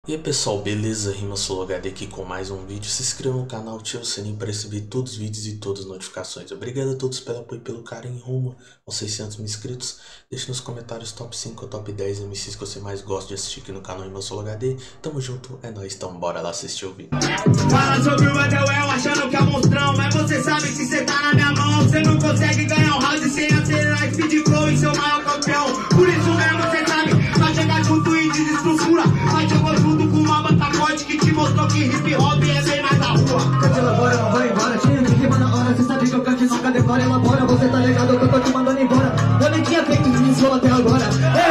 E aí pessoal, beleza? RimaSoloHD aqui com mais um vídeo. Se inscreva no canal, ative o sininho para receber todos os vídeos e todas as notificações. Obrigado a todos pelo apoio e pelo carinho rumo aos 600 mil inscritos. Deixe nos comentários top 5 ou top 10 MCs que você mais gosta de assistir aqui no canal RimaSoloHD. Tamo junto, é nóis, então bora lá assistir o vídeo. Fala sobre o Adewell achando que é monstrão, mas você sabe que cê tá na minha mão. Cê não consegue ganhar um round sem acelerar speed flow e ser o maior campeão. Por isso mesmo cê sabe, vai chegar junto e desestrutura. Mas jogou junto com uma banda forte que te mostrou que hip hop é bem mais da rua. Cante, elabora, não vai embora, tinha que rima na hora. Cê sabe que eu cante, nunca decora, elabora. Você tá ligado que eu tô te mandando embora. Eu nem tinha feito isso até agora.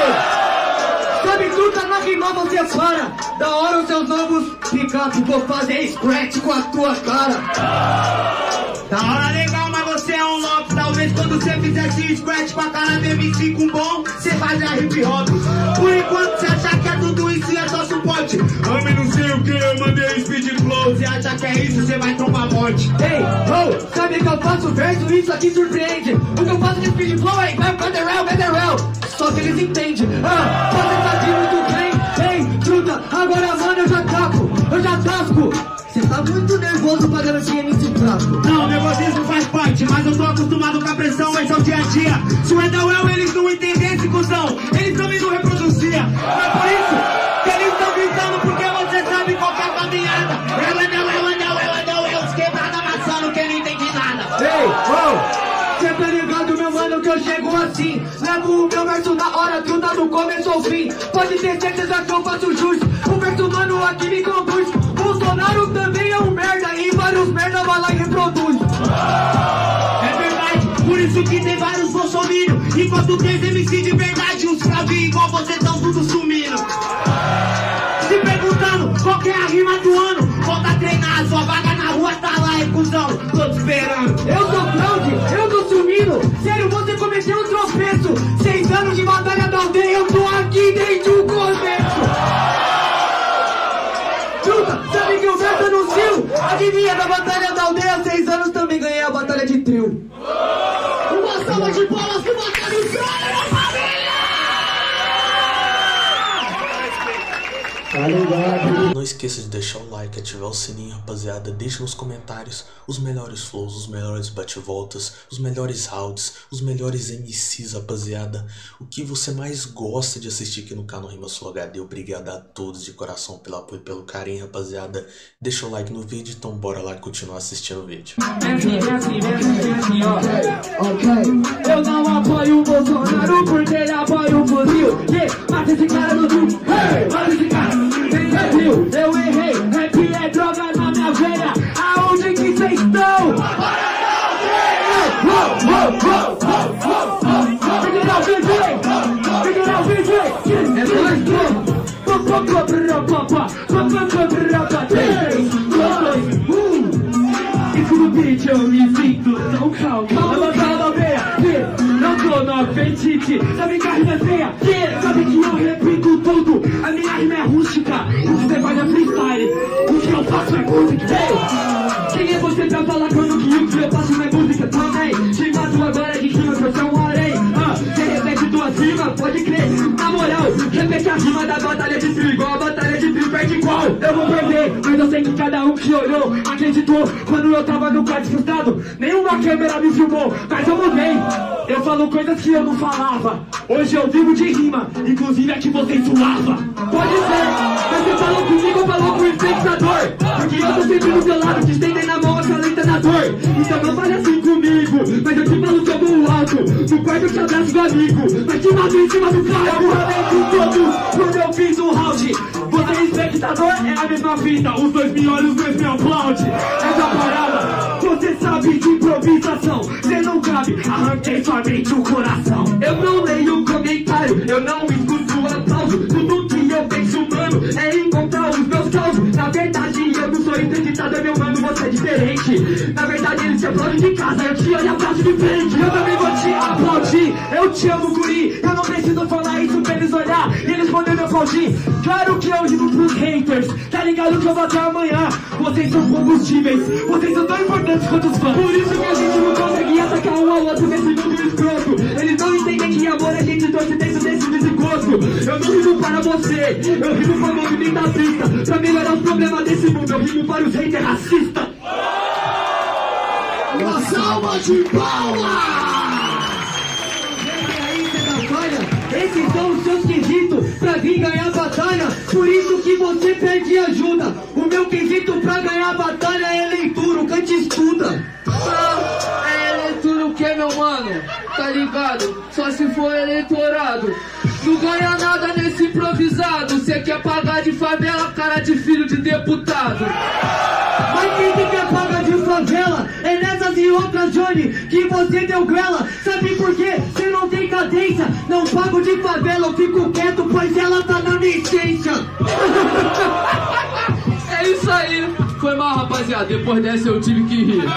Ei! Sabe tu tá na rima, você para. Da hora os seus novos picape, vou fazer scratch com a tua cara. Da hora legal, mas você é um louco. Talvez quando você fizesse scratch com a cara do MC com bom, você fazia hip hop. Por enquanto você acha que é tudo isso e é só suporte. Homem não sei o que, eu mandei speed flow. Você acha que é isso, você vai trombar morte. Ei, oh, sabe que eu faço verso, isso aqui surpreende. O que eu faço de speed flow é igual Federal. Só que eles entendem. Você tá de muito bem. Ei, truta, agora mano eu já tasco. Cê tá muito nervoso pagando esse MC fraco. Não, nervosismo faz parte, mas eu tô acostumado com a pressão, esse é o dia a dia. Se o Adewell eles não entendessem, cuzão, eles também não reproduziam. Mas por isso que eles estão gritando, porque você sabe qual que é a caminhada. É o Adewell, os quebrados amassando, que não entende nada. Ei, oh, cê tá ligado, meu mano, que eu chego assim. Levo o meu verso na hora, truta do começo ao fim. Pode ter certeza que eu faço jus. O verso mano aqui me conduz. Bolsonaro também é um merda e vários merda vai lá e reproduz. É verdade, por isso que tem vários bolsominions. Enquanto tem MC de verdade, os fravinhos igual você tão tudo sumindo. Se perguntando qual que é a rima do ano, volta a treinar, sua vaga na rua tá lá, cuzão, tô te esperando. Eu sou fraude, eu tô sumindo. Sério, você cometeu um tropeço. 6 anos de batalha da aldeia, eu tô aqui desde o começo. Truta, sabe que o verso anunciou? Adivinha, da batalha da aldeia, 6 anos também ganhei a batalha de trio. Uma salva de palmas que batalha o cara, minha família! Não esqueça de deixar o like, ativar o sininho, rapaziada. Deixe nos comentários os melhores flows, os melhores bate-voltas, os melhores rounds, os melhores MCs, rapaziada. O que você mais gosta de assistir aqui no canal RimaSoloHD. Obrigado a todos de coração pelo apoio e pelo carinho, rapaziada. Deixa o like no vídeo, então bora lá continuar assistindo o vídeo. Ok, eu não apoio o Bolsonaro porque ele apoia o fuzil. Mata esse cara no Rio, mata esse cara. Eu errei, rap é droga na minha veia. Aonde que cês estão? Isso no beat eu me sinto tão calmo. Levantando a veia, não tô no apetite. Sabe que a rima é feia, sabe que eu repito tudo. A minha rima é rústica, o que você faz é freestyle. O que eu faço é música. Quem é você pra falar quando que o que eu faço não é música também? Te mato agora de rima, você é um harém. Você repete tua rima, pode crer. Na moral, repete a rima da batalha de trio. Igual a batalha de trio, perde igual. Eu vou perder, mas eu sei que cada um que olhou acreditou. Quando eu tava no quarto frustrado, nenhuma câmera me filmou. Mas eu mudei, eu falo coisas que eu não falava. Hoje eu vivo de rima, inclusive a que você suava. Pode ser, mas você falou comigo ou falou com o espectador? Porque eu tô sempre do seu lado, te estendendo na mão, acalenta na dor. Então não fale assim comigo, mas eu te falo sobre o alto. No quarto eu te abraço do amigo, mas te mato em cima do palco. Eu falei com todos quando eu fiz um round. Você espectador é a mesma fita, os dois me olham, os dois me aplaudem. Essa parada, você sabe de improvisação. Cê não cabe, arranquei sua mente o coração. Eu não leio comentário, eu não escuto aplauso. Tudo que eu penso, mano, é encontrar os meus causos. Na verdade, eu não sou acreditado, meu mano, você é diferente. Na verdade, eles te aplaudem de casa, eu te olho e aplaudo de frente. Eu também vou te aplaudir, eu te amo, guri. Eu não preciso falar isso pra eles olhar e eles poderem me aplaudir. Claro que eu digo pros haters. Rivers. Tá ligado que eu vou até amanhã. Vocês são combustíveis, vocês são tão importantes quanto os fãs. Por isso que a gente não consegue atacar um ao outro nesse mundo escroto. Eles não entendem que amor a gente torce dentro desse desencontro. Eu não rimo para você, eu rimo para o movimento da pista. Pra melhorar os problemas desse mundo, eu rimo para os haters racistas. Uma salva de palmas! Esses são os seus quesitos pra vir ganhar a batalha. Por isso que você pede ajuda. O meu quesito pra ganhar a batalha é leitura, o cante estuda. É leitura o que, meu mano? Tá ligado? Só se for eleitorado. Não ganha nada nesse improvisado. Cê quer pagar de favela, cara de filho de deputado. Mas quem tem que pagar de favela é nessas e outras, Johnny, que você deu grela. Sabe por quê? Cê não tem cadência. Não pago de favela, eu fico quieto, pois ela tá na minha essência. É isso aí. Foi mal, rapaziada. Depois dessa eu tive que rir.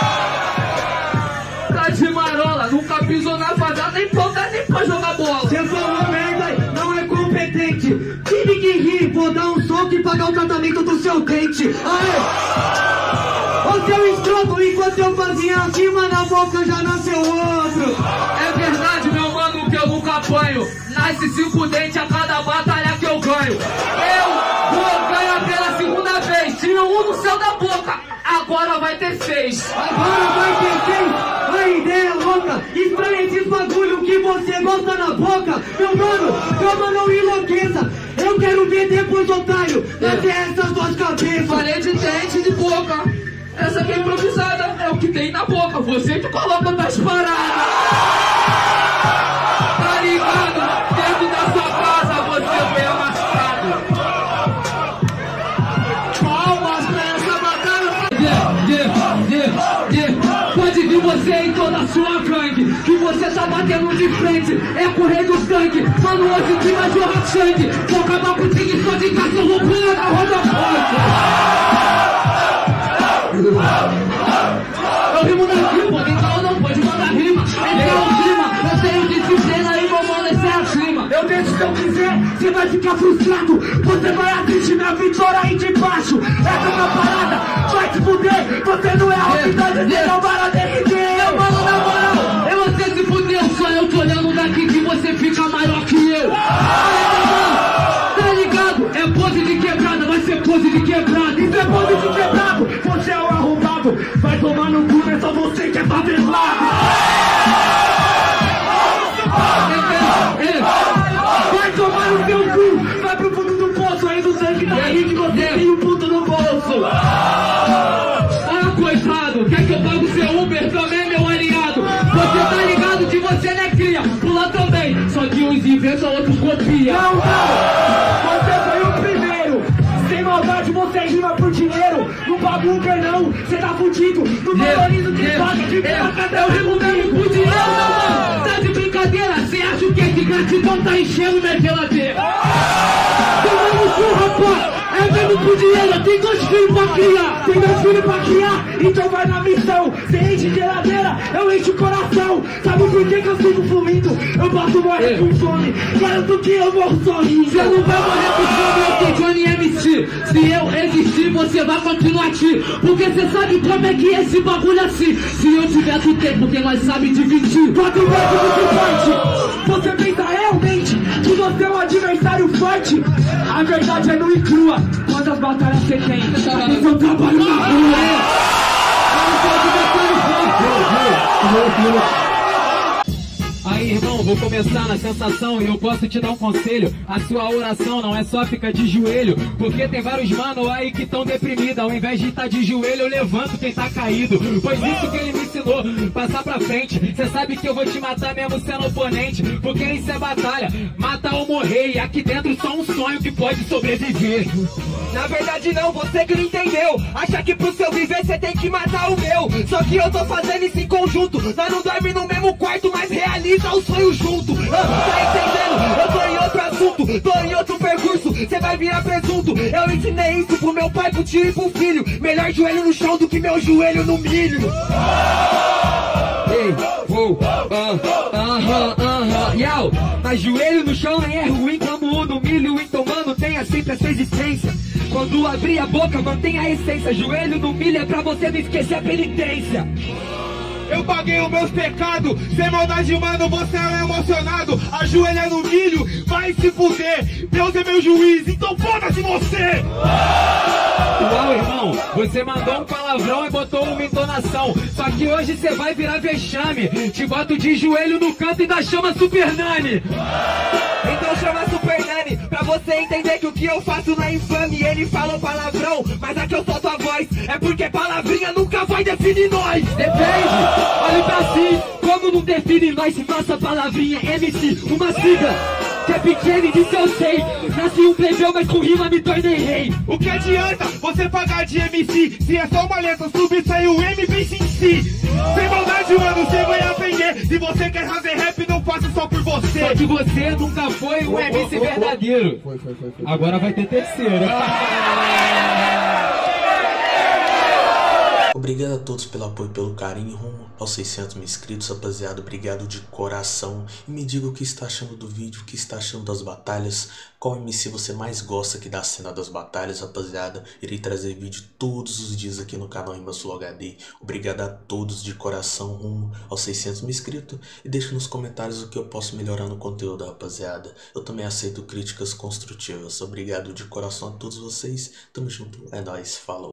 Tá de marola, nunca pisou na favela, nem ponta nem pra jogar bola. Cê falou merda, não é competente. Tive que rir, vou dar um soco e pagar o tratamento do seu dente. Aê! O seu estrondo, enquanto eu fazia acima na boca já nasceu outro. É verdade, meu mano, que eu nunca apanho. Nasce 5 dentes a cada batalha que eu ganho. Eu vou ganhar pela segunda vez. Tira um no céu da boca, agora vai ter 6. Agora vai ter 6. A ideia é louca. Estranha esses bagulho que você gosta na boca. Meu mano, calma, não enlouqueça. Eu quero ver depois, otário, até essas duas cabeças. Falei de dente e de boca. Essa aqui é improvisada, é o que tem na boca. Você que coloca nas paradas. Tá ligado? Dentro da sua casa você foi amassado. Palmas pra essa batalha. Pode vir você e toda a sua gangue, que você tá batendo de frente, é correr do sangue. Mano, hoje que vai jorrar sangue. Vou acabar contigo só de cachorro pula na roda forte. Eu rimo na rima, então não pode mandar rima. Esse é o clima, eu tenho disciplina e meu mano, esse é a clima. Eu deixo se eu quiser, você vai ficar frustrado. Você vai assistir minha vitória aí de baixo. Essa é uma parada, vai se fuder. Você não é a autoridade, você não vai derreter. Meu mano, na moral, eu você se fuder. Só eu tô olhando daqui que você fica maior que eu. Tá ligado? É pose de quebrada, vai ser pose de quebrada. Isso é pose de quebrado, você é o arrombado. Vai tomar no cu, é só você que é favelado. Vai tomar no seu cu, vai pro fundo do poço. Aí do sangue tá aí que você tem um puto no bolso. Ah, coitado, quer que eu pague o seu Uber também, meu aliado? Você tá ligado que você não é cria, pula também. Só que uns inventam, outros copia. Não, você foi o primeiro. Sem maldade você rima por dinheiro. Não paga Uber não, cê tá fudido. Não valoriza que paga de boca. Eu rimo mesmo por dinheiro, meu mano. Tá de brincadeira, cê acha o que? Que gratidão tá enchendo minha geladeira? Tomando cu, rapaz. É mesmo por dinheiro, tem 2 filhos pra criar. Tem 2 filhos pra criar, então vai na missão. Cê enche geladeira, eu encho o coração. Sabe por que eu sigo fluindo? Eu posso morrer com fome, garanto que eu morro sozinho. Você não vai morrer com fome, eu sou Johnny MC. Se eu existir, você vai continuar aqui. Porque você sabe como é que é esse bagulho assim. Se eu tiver do tempo, porque nós sabemos dividir. 4 metros você parte. Você pensa realmente que você é um adversário forte? A verdade é nua e crua. Quantas batalhas você tem? Isso eu trabalho na rua. Aí, irmão, vou começar na sensação e eu posso te dar um conselho. A sua oração não é só ficar de joelho, porque tem vários mano aí que tão deprimidos. Ao invés de estar de joelho, eu levanto quem tá caído. Pois isso que ele me ensinou, passar pra frente. Cê sabe que eu vou te matar mesmo sendo oponente, porque isso é batalha, mata ou morrer. E aqui dentro só um sonho que pode sobreviver. Na verdade não, você que não entendeu. Acha que pro seu viver você tem que matar o meu. Só que eu tô fazendo isso em conjunto. Nós não dormimos no mesmo quarto, mas realiza o sonho junto. Tá entendendo? Eu tô em outro assunto, tô em outro percurso. Cê vai virar presunto. Eu ensinei isso pro meu pai, pro tio e pro filho. Melhor joelho no chão do que meu joelho no milho. Ei, mas joelho no chão nem é ruim como no milho. Então mano, tenha sempre essa existência. Quando abrir a boca, mantenha a essência. Joelho no milho é pra você não esquecer a penitência. Eu paguei os meus pecados, sem maldade, mano, você é emocionado. Ajoelha no milho, vai se fuder. Deus é meu juiz, então foda-se você! Uau, irmão, você mandou um palavrão e botou uma entonação. Só que hoje você vai virar vexame. Te boto de joelho no canto e ainda chama Super Nani. Então chama Super Nani, pra você entender que o que eu faço não é infame. Ele falou palavrão, mas aqui eu solto a voz. É porque palavrinha nunca vai definir nós. Depende, olhe pra si. Como não define nós se nossa palavrinha é MC? Uma sigla que é pequena e disso eu sei. Nasci um plebeu, mas com rima me tornei rei. O que adianta você pagar de MC se é só uma letra subir sai o M bem em si? Sem maldade, mano, você vai aprender. Se você quer fazer rap, não faça só por você. Só que você nunca foi um MC verdadeiro. Foi. Agora vai ter terceiro. Obrigado a todos pelo apoio e pelo carinho rumo aos 600 mil inscritos, rapaziada. Obrigado de coração. E me diga o que está achando do vídeo, o que está achando das batalhas. Qual MC você mais gosta aqui da cena das batalhas, rapaziada. Irei trazer vídeo todos os dias aqui no canal Rimas Flow HD. Obrigado a todos de coração rumo aos 600 mil inscritos. E deixe nos comentários o que eu posso melhorar no conteúdo, rapaziada. Eu também aceito críticas construtivas. Obrigado de coração a todos vocês. Tamo junto. É nóis. Falou.